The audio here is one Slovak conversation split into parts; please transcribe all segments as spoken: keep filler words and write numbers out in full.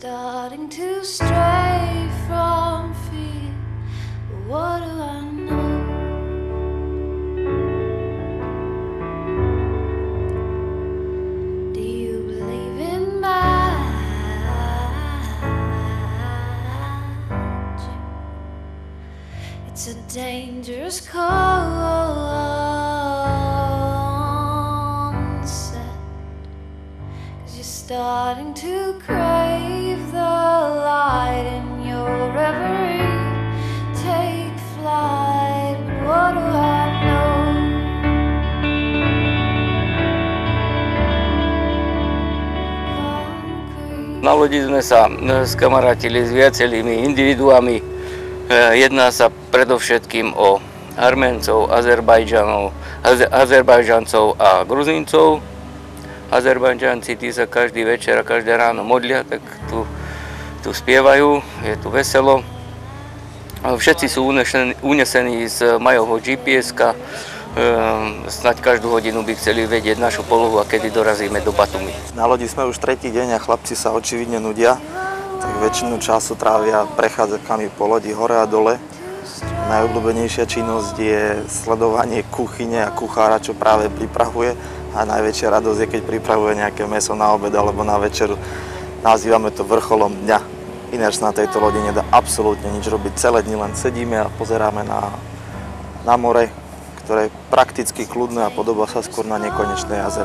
starting to stray from fear. What do I know? Do you believe in magic? It's a dangerous concept, 'cause you're starting to crave the light in your reverie. Take flight, but what do I know? Na lodi sme sa skamarátili s viacerými individuami. Jedná sa predovšetkým o Arméncov, Azerbajdžanov, Azerbajdžancov a Gruzíncov. Azerbajdžanci tí sa každý večer a každé ráno modlia, tak tu, tu spievajú, je tu veselo. Všetci sú unesení, unesení z Majovho G P S-ka. Snaď každú hodinu by chceli vedieť našu polohu a kedy dorazíme do Batumi. Na lodi sme už tretí deň a chlapci sa očividne nudia, tak väčšinu času trávia prechádzkami po lodi hore a dole. Najobľúbenejšia činnosť je sledovanie kuchyne a kuchára, čo práve pripravuje, a najväčšia radosť je, keď pripravuje nejaké mäso na obed alebo na večeru. Nazývame to vrcholom dňa. Ináč na tejto lodi nedá absolútne nič robiť. Celé dni len sedíme a pozeráme na, na more, ktoré je prakticky kľudné a podobá sa skôr na nekonečné jazero.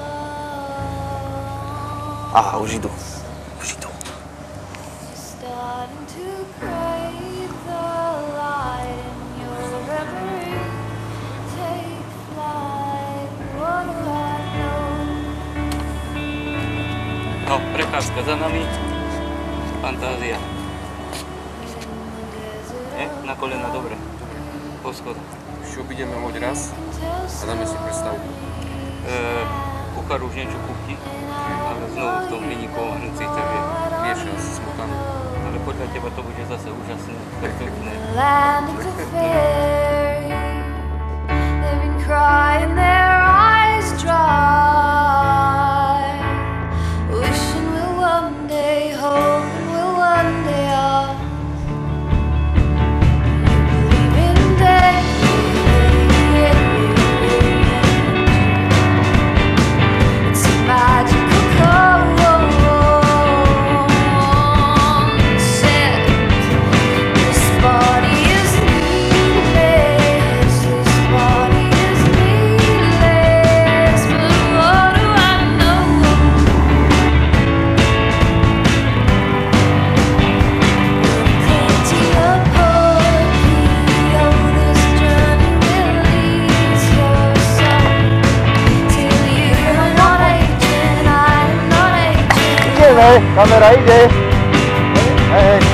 Aha, už idú. Už idú. No, prechádzka za nami. Fantázia. Je? Na kolena, dobre. Po schodách. Ešte obídeme loď raz a dáme si predstavku. E, kuchár už niečo kuchí, ale znovu v tom vynikov cíte, že Mieša s smotanou. ale podľa teba to bude zase úžasné, perfektné. Kamera ide. Hej, hej.